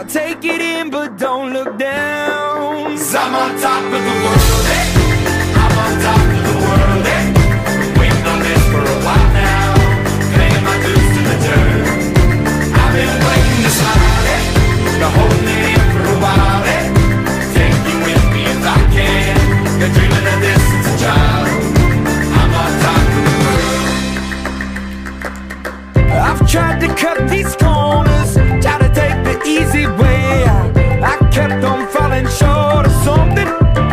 I'll take it in, but don't look down. 'Cause I'm on top of the world, eh? I'm on top of the world, eh? Waiting on this for a while now, paying my dues to the dirt. I've been waiting to smile, eh? Been holding it in for a while, eh? Take you with me if I can. Been dreaming of this since a child. I'm on top of the world. I've tried to cut these corners, try to take the easy way out. I kept on falling short of something.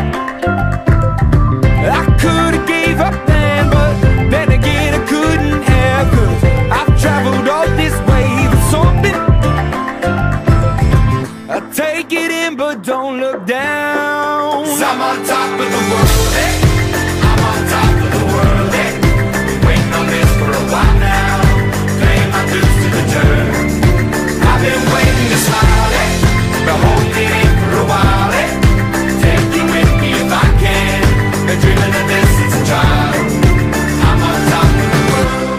I could've gave up then, but then again I couldn't have, 'cause I've traveled all this way for something. I take it in, but don't look down. 'Cause I'm on top of the world, eh? I'm on top of the world, eh? Waiting on this for a while now, paying my dues to the dirt. I've been waiting to smile, eh? Been holding it in for a while, eh? Take you with me if I can. Been dreaming of this since a child. I'm on top of the world.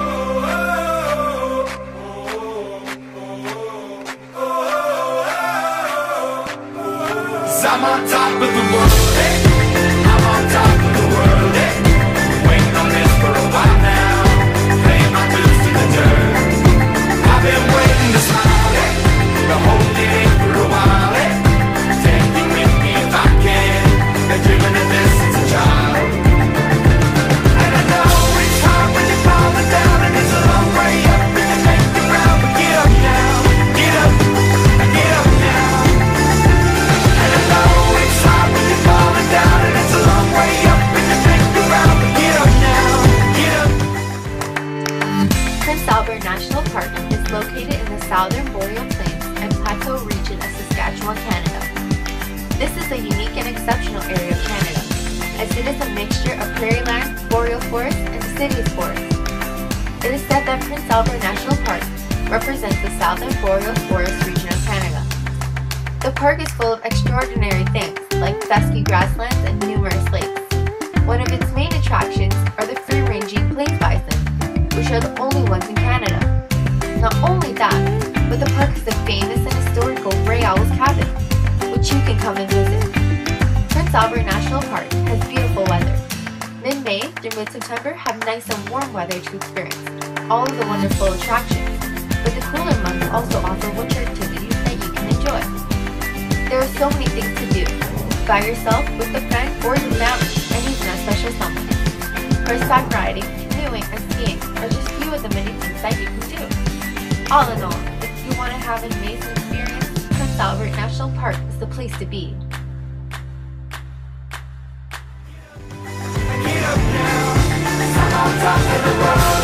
'Cause I'm on top of the world, eh? I'm on top of the world, eh? Waiting on this for a while now, paying my dues to the dirt. I've been waiting to smile, eh? Been holding it in for a while, eh? Take you with me if I can. Been dreaming of this since a child. And I know it's hard when you're falling down, and it's a long way up, and you make the ground. But get up now, get up, get up now. And I know it's hard when you're falling down, and it's a long way up, and you make the ground. But get up now, get up. Prince Albert National Park is located in the southern boreal plains and plateau region of Saskatchewan, Canada. This is a unique and exceptional area of Canada, as it is a mixture of prairie land, boreal forest, and deciduous forest. It is said that Prince Albert National Park represents the southern boreal forest region of Canada. The park is full of extraordinary things, like dusky grasslands and numerous lakes. One of its main attractions are the free-ranging plains bison, which are the only ones in Canada. Not only that, but the park is the famous and historical Grey Owl's Cabin, which you can come and visit. Prince Albert National Park has beautiful weather. Mid-May through mid-September have nice and warm weather to experience all of the wonderful attractions, but the cooler months also offer winter activities that you can enjoy. There are so many things to do, by yourself, with a friend, or your family, and even a special someone. Horseback riding, canoeing, and skiing are just few of the many things that you can do. All in all, if you want to have an amazing experience, Prince Albert National Park is the place to be. Get up now, 'cause I'm on top of the world.